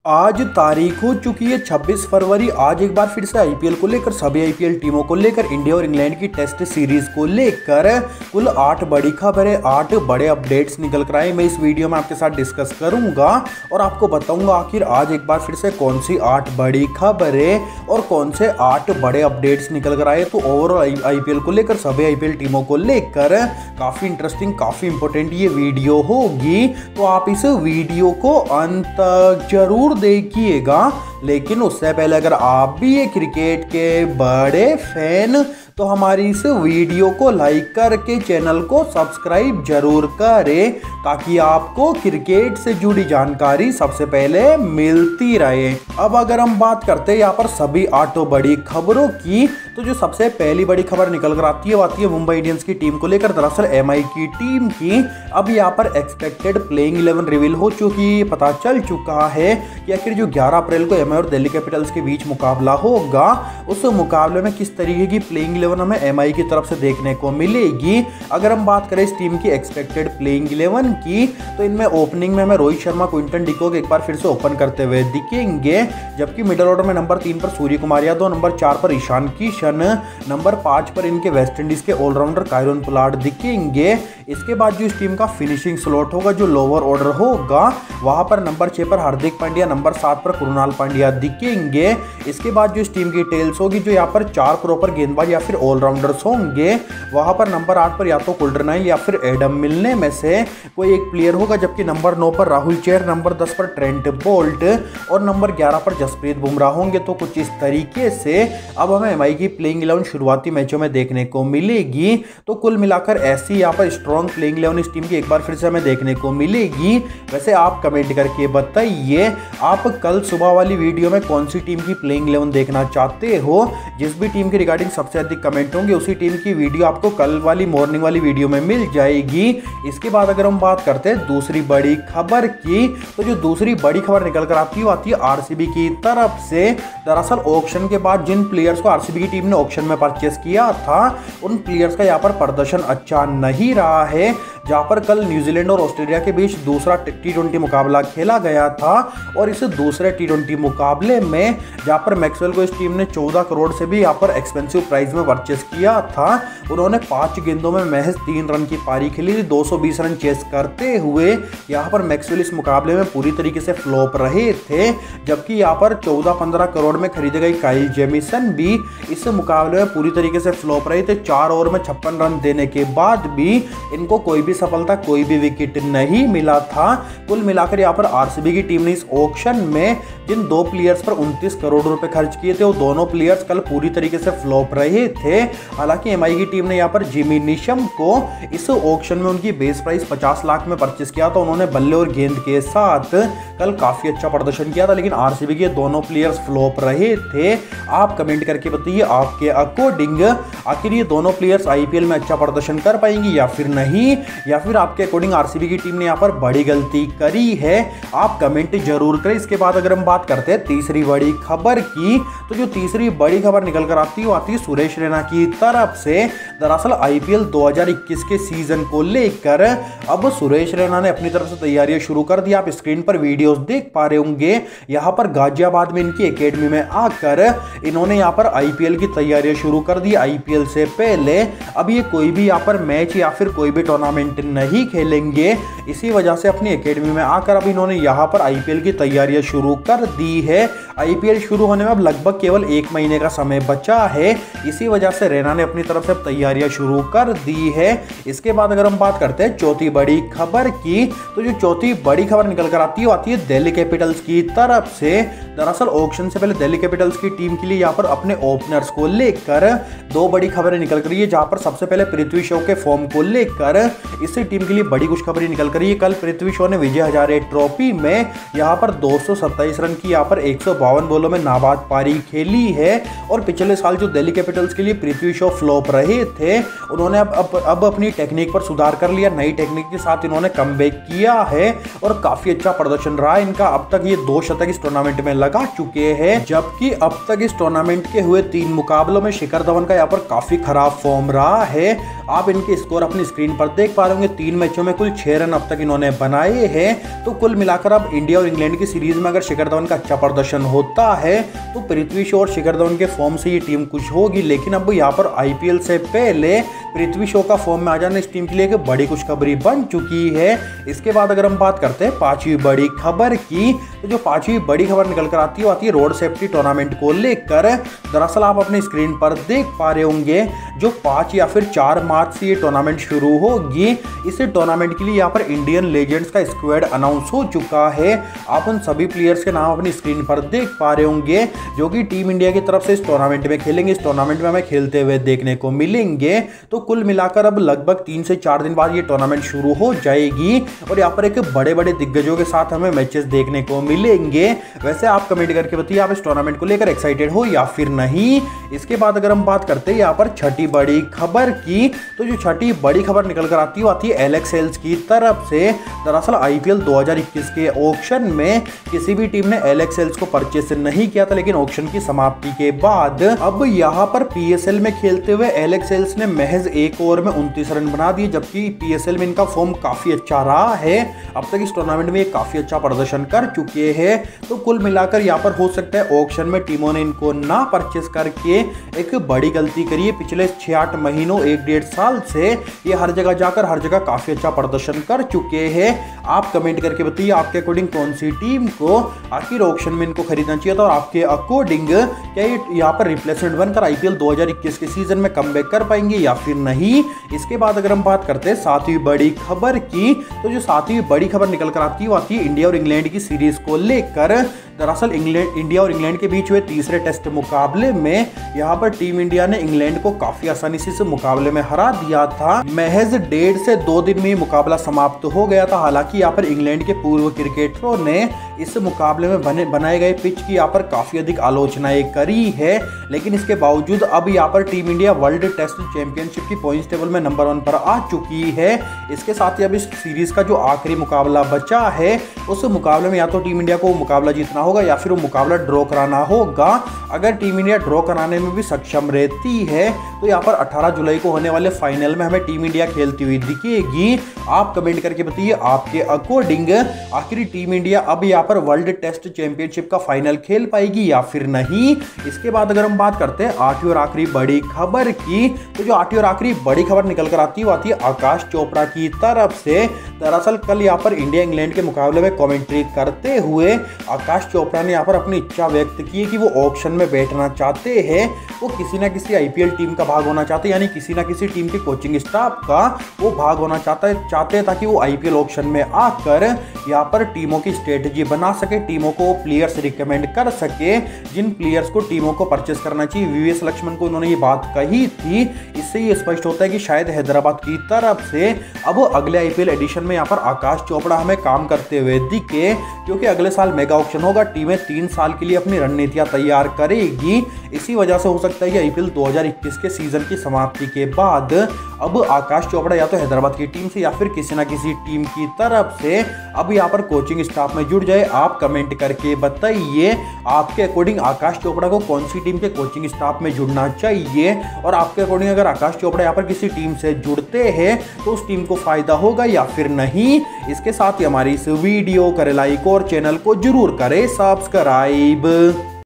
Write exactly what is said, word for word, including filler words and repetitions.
आज तारीख हो चुकी है छब्बीस फरवरी। आज एक बार फिर से आईपीएल को लेकर सभी आईपीएल टीमों को लेकर इंडिया और इंग्लैंड की टेस्ट सीरीज को लेकर कुल आठ बड़ी खबरें, आठ बड़े अपडेट्स निकल कर आए। मैं इस वीडियो में आपके साथ डिस्कस करूंगा और आपको बताऊंगा आखिर आज एक बार फिर से कौन सी आठ बड़ी खबरें और कौन से आठ बड़े अपडेट्स निकल कर आए। तो ओवरऑल आईपीएल को लेकर सभी आईपीएल टीमों को लेकर काफी इंटरेस्टिंग, काफी इंपॉर्टेंट ये वीडियो होगी। तो आप इस वीडियो को अंत तक जरूर देखिएगा। लेकिन उससे पहले अगर आप भी ये क्रिकेट के बड़े फैन तो हमारी इस वीडियो को लाइक करके चैनल को सब्सक्राइब जरूर करें ताकि आपको क्रिकेट से जुड़ी जानकारी सबसे पहले मिलती रहे। अब अगर हम बात करते हैं यहाँ पर सभी आठों बड़ी खबरों की, तो जो सबसे पहली बड़ी खबर निकल कर आती है वो आती है मुंबई इंडियंस की टीम को लेकर। दरअसल एमआई की टीम की अब यहाँ पर एक्सपेक्टेड प्लेइंग इलेवन रिवील हो चुकी, पता चल चुका है कि आखिर जो ग्यारह अप्रैल को एमआई और दिल्ली कैपिटल्स के बीच मुकाबला होगा उस मुकाबले में किस तरीके की प्लेइंग इलेवन हमें एमआई की तरफ से देखने को मिलेगी। अगर हम बात करें इस टीम की एक्सपेक्टेड प्लेइंग इलेवन की, तो इनमें ओपनिंग में हमें रोहित शर्मा, क्विंटन डिकॉक एक बार फिर से ओपन करते हुए दिखेंगे, जबकि मिडिल ऑर्डर में नंबर तीन पर सूर्य कुमार यादव, नंबर चार पर ईशान किशन, नंबर पांच पर इनके वेस्टइंडीज के ऑलराउंडर कायरन पोलार्ड दिखेंगे। इसके बाद जो इस टीम का फिनिशिंग स्लॉट होगा, जो लोअर ऑर्डर होगा, वहां पर नंबर छह पर हार्दिक पांड्या, नंबर सात पर कृणाल पांड्या दिखेंगे। इसके बाद जो इस टीम की टेल्स होगी, जो यहाँ पर चार प्रॉपर गेंदबाज या फिर ऑलराउंडर्स होंगे, वहां पर नंबर आठ पर या तो कुल्टरनाइल या फिर एडम मिलने में से कोई एक प्लेयर होगा, जबकि नंबर नौ पर राहुल चेहर, नंबर दस पर ट्रेंट बोल्ट और नंबर ग्यारह पर जसप्रीत बुमराह होंगे। तो कुछ इस तरीके से अब हमें एमआई की प्लेइंग इलेवन शुरुआती मैचों में देखने को मिलेगी। तो कुल मिलाकर ऐसी यहाँ पर स्ट्रॉन्ग प्लेइंग इलेवन इस टीम की एक बार फिर से हमें देखने को मिलेगी। वैसे आप कमेंट करके बताइए आप कल सुबह वाली वीडियो में कौन सी टीम की प्लेइंग इलेवन देखना चाहते हो। जिस भी टीम के रिगार्डिंग सबसे अधिक कमेंट होंगे उसी टीम की वीडियो आपको कल वाली मॉर्निंग वाली वीडियो में मिल जाएगी। इसके बाद अगर हम बात करते हैं दूसरी बड़ी खबर की, तो जो दूसरी बड़ी खबर निकल कर आती है वो आती है आरसीबी की तरफ से। दरअसल ऑक्शन के बाद जिन प्लेयर्स को आरसीबी की टीम ने ऑक्शन में परचेस किया था उन प्लेयर्स का यहाँ पर प्रदर्शन अच्छा नहीं रहा है। जहां पर कल न्यूजीलैंड और ऑस्ट्रेलिया के बीच दूसरा टी ट्वेंटी मुकाबला खेला गया था और इस दूसरे टी ट्वेंटी मुकाबले में जहां पर मैक्सवेल को इस टीम ने चौदह करोड़ से भी यहाँ पर एक्सपेंसिव प्राइस में परचेस किया था, उन्होंने पांच गेंदों में महज तीन रन की पारी खेली, दो सौ बीस रन चेस करते हुए यहाँ पर मैक्सवेल इस मुकाबले में पूरी तरीके से फ्लॉप रहे थे। जबकि यहाँ पर चौदह पंद्रह करोड़ में खरीदे गए काइल जेमिसन भी इस मुकाबले में पूरी तरीके से फ्लॉप रहे थे। चार ओवर में छप्पन रन देने के बाद भी इनको कोई भी सफलता, कोई भी विकेट नहीं मिला था। कुल मिलाकर यहाँ पर आरसीबी की टीम ने इस ऑक्शन में जिन दो प्लेयर्स पर उनतीस करोड़ रुपए खर्च किए थे वो दोनों प्लेयर्स कल पूरी तरीके से फ्लॉप रहे थे। हालांकि एमआई की टीम ने यहाँ पर जिमी निशम को इस ऑक्शन में उनकी बेस प्राइस पचास लाख में परचेस किया था, उन्होंने बल्ले और गेंद के साथ कल काफी अच्छा प्रदर्शन किया था, लेकिन आरसीबी के दोनों प्लेयर्स फ्लॉप रहे थे। आप कमेंट करके बताइए आपके अकॉर्डिंग आखिर ये दोनों प्लेयर्स आईपीएल में अच्छा प्रदर्शन कर पाएंगे या फिर नहीं, या फिर आपके अकॉर्डिंग आरसीबी की टीम ने यहाँ पर बड़ी गलती करी है। आप कमेंट जरूर करें। इसके बाद अगर हम बात करते हैं तीसरी बड़ी खबर की, तो जो तीसरी बड़ी खबर निकल कर आती है वो आती है सुरेश रैना की तरफ से। दरअसल आईपीएल दो हज़ार इक्कीस के सीजन को लेकर अब सुरेश रैना ने अपनी तरफ से तैयारियां शुरू कर दी। आप स्क्रीन पर वीडियोस देख पा रहे होंगे, यहाँ पर गाजियाबाद में इनकी एकेडमी में आकर इन्होंने यहाँ पर आईपीएल की तैयारियां शुरू कर दी। आईपीएल से पहले अब ये कोई भी यहाँ पर मैच या फिर कोई भी टूर्नामेंट नहीं खेलेंगे, इसी वजह से अपनी एकेडमी में आकर अब इन्होंने यहाँ पर आईपीएल की तैयारियां शुरू कर दी है। आईपीएल शुरू होने में अब लगभग केवल एक महीने का समय बचा है, इसी वजह से रैना ने अपनी तरफ से तैयारियां शुरू कर दी है। इसके बाद अगर हम बात करते हैं चौथी बड़ी खबर की, तो जो चौथी बड़ी खबर निकल कर आती है वो आती है दिल्ली कैपिटल्स की तरफ से। दरअसल ऑक्शन से पहले दिल्ली कैपिटल्स की टीम के लिए यहाँ पर अपने ओपनर्स को लेकर दो बड़ी खबरें निकल कर रही है। जहां पर सबसे पहले पृथ्वी शॉ के फॉर्म को लेकर इसी टीम के लिए बड़ी खुशखबरी निकल कर रही है। कल पृथ्वी शॉ ने विजय हजारे ट्रॉफी में यहाँ पर दो सौ सत्ताईस रन की यहाँ पर एक सौ बावन बॉलों में नाबाद पारी खेली है। और पिछले साल जो दिल्ली कैपिटल्स के लिए पृथ्वी शॉ फ्लॉप रहे थे, उन्होंने अब अब, अब अपनी टेक्निक पर सुधार कर लिया। नई टेक्निक के साथ इन्होंने कमबैक किया है और काफी अच्छा प्रदर्शन रहा इनका। अब तक ये दो शतक इस टूर्नामेंट में लगा चुके हैं, जबकि अब तक इस टूर्नामेंट के हुए तीन मुकाबलों में शिखर धवन का यहाँ पर काफी खराब फॉर्म रहा है। आप इनके स्कोर अपनी स्क्रीन पर देख पा रहे रहे होंगे तीन मैचों में कुल छह रन अब तक इन्होंने बनाए हैं। तो कुल मिलाकर अब इंडिया और इंग्लैंड की सीरीज में अगर शिखर धवन का अच्छा प्रदर्शन होता है तो पृथ्वी शॉ और शिखर धवन के फॉर्म से ये टीम कुछ होगी। लेकिन अब यहाँ पर आईपीएल से पहले पृथ्वी शॉ का फॉर्म में आ जाना इस टीम के लिए एक बड़ी खुशखबरी बन चुकी है। इसके बाद अगर हम बात करते हैं पांचवी बड़ी खबर की, तो जो पांचवी बड़ी खबर निकल कर आती है वो आती है रोड सेफ्टी टूर्नामेंट को लेकर। दरअसल आप अपनी स्क्रीन पर देख पा रहे होंगे जो पाँच या फिर चार मार्च से ये टूर्नामेंट शुरू होगी। इस टूर्नामेंट के लिए यहाँ पर इंडियन लेजेंड्स का स्क्वाड अनाउंस हो चुका है। आप उन सभी प्लेयर्स के नाम अपनी स्क्रीन पर देख पा रहे होंगे जो कि टीम इंडिया की तरफ से इस टूर्नामेंट में खेलेंगे। इस टूर्नामेंट में हमें खेलते हुए देखने को मिलेंगे। तो कुल मिलाकर अब लगभग तीन से चार दिन बाद ये टूर्नामेंट शुरू हो जाएगी और यहाँ पर एक बड़े बड़े दिग्गजों के साथ हमें मैचेस देखने को मिलेंगे। वैसे आप कमेंट करके बताइए आप इस टूर्नामेंट को लेकर एक्साइटेड हो या फिर नहीं। इसके बाद अगर हम बात करते हैं यहाँ पर छठी बड़ी खबर की, तो जो छठी बड़ी खबर निकल कर आती है आती है एलेक्स हेल्स की तरफ से। दरअसल आईपीएल दो हज़ार इक्कीस के ऑक्शन में किसी भी टीम ने एलेक्स हेल्स को परचेस नहीं किया था, लेकिन ऑक्शन की समाप्ति के बाद अब यहाँ पर पीएसएल में खेलते हुए एलेक्स हेल्स ने महज एक ओवर में उनतीस रन बना दिए, जबकि पीएसएल में इनका फॉर्म काफी अच्छा रहा है। अब तक इस टूर्नामेंट में काफी अच्छा प्रदर्शन कर चुके हैं। तो कुल मिलाकर यहाँ पर हो सकता है ऑक्शन में टीमों ने इनको ना परचेस करके एक बड़ी गलती करी है। पिछले छह आठ महीनों एक डेढ़ साल से ये हर जगह जाकर हर जगह काफी अच्छा प्रदर्शन कर चुके हैं। आप कमेंट करके बताइए आपके अकॉर्डिंग कौन सी टीम को आखिर ऑक्शन में इनको खरीदना चाहिए था और आपके अकॉर्डिंग क्या ये यहाँ पर रिप्लेसमेंट बनकर आईपीएल दो हज़ार इक्कीस के सीजन में कमबैक कर पाएंगे या फिर नहीं। इसके बाद अगर हम बात करते हैं सातवीं बड़ी खबर की, तो जो सातवीं बड़ी खबर निकल कर आती है वो आती है इंडिया और इंग्लैंड की सीरीज को लेकर। दरअसल इंग्लैंड इंडिया और इंग्लैंड के बीच हुए तीसरे टेस्ट मुकाबले में यहाँ पर टीम इंडिया ने इंग्लैंड को काफी आसानी से इस मुकाबले में हरा दिया था। महज डेढ़ से दो दिन में मुकाबला समाप्त हो गया था। हालांकि यहाँ पर इंग्लैंड के पूर्व क्रिकेटरों ने इस मुकाबले में बने बनाए गए पिच की यहाँ पर काफी अधिक आलोचनाएं करी है, लेकिन इसके बावजूद अब यहाँ पर team India world test championship की पॉइंट्स टेबल में नंबर वन पर आ चुकी है। इसके साथ ही अब इस सीरीज का जो आखिरी मुकाबला बचा है उस मुकाबले में या तो टीम इंडिया को मुकाबला जीतना होगा या फिर वो मुकाबला ड्रॉ कराना होगा। अगर टीम इंडिया ड्रॉ कराने में भी सक्षम रहती है तो यहाँ पर अठारह जुलाई को होने वाले फाइनल में हमें टीम इंडिया खेलती हुई दिखेगी। आप कमेंट करके बताइए आपके अकॉर्डिंग आखिर टीम इंडिया अब यहाँ पर वर्ल्ड टेस्ट चैंपियनशिप का फाइनल खेल पाएगी या फिर नहीं। इसके बाद अगर हम बात करते हैं आठवीं और आखिरी बड़ी खबर की, तो जो आठवीं और आखिरी बड़ी खबर निकल कर आती है वो आती है आकाश चोपड़ा की तरफ से। दरअसल कल यहाँ पर इंडिया इंग्लैंड के मुकाबले में कमेंट्री करते हुए आकाश चोपड़ा ने यहाँ पर अपनी इच्छा व्यक्त की है कि वो ऑक्शन में बैठना चाहते हैं। वो किसी ना किसी आईपीएल टीम का भाग होना चाहते हैं, यानी किसी ना किसी टीम के कोचिंग स्टाफ का वो भाग होना चाहता है चाहते हैं ताकि वो आईपीएल ऑक्शन में आकर यहाँ पर टीमों की स्ट्रेटजी बना सके, टीमों को प्लेयर्स रिकमेंड कर सके जिन प्लेयर्स को टीमों को परचेस करना चाहिए। वीवीएस लक्ष्मण को उन्होंने ये बात कही थी। इससे ये स्पष्ट होता है कि शायद हैदराबाद की तरफ से अब अगले आईपीएल एडिशन में यहाँ पर आकाश चोपड़ा हमें काम करते हुए दिखे, क्योंकि अगले साल मेगा ऑक्शन होगा। टीमें तीन साल के लिए अपनी रणनीतियां तैयार करेगी। इसी वजह से हो सकता है कि आईपीएल दो हज़ार इक्कीस के सीजन की समाप्ति के बाद अब आकाश चोपड़ा या तो हैदराबाद की टीम से या फिर किसी ना किसी टीम की तरफ से अब यहाँ पर कोचिंग स्टाफ में जुड़ जाए। आप कमेंट करके बताइए आपके अकॉर्डिंग आकाश चोपड़ा को कौन सी टीम के कोचिंग स्टाफ में जुड़ना चाहिए, और आपके अकॉर्डिंग अगर आकाश चोपड़ा यहाँ पर किसी टीम से जुड़ते हैं तो उस टीम को फायदा होगा या फिर नहीं। इसके साथ ही हमारी इस वीडियो को लाइक और चैनल को जरूर करें सब्सक्राइब।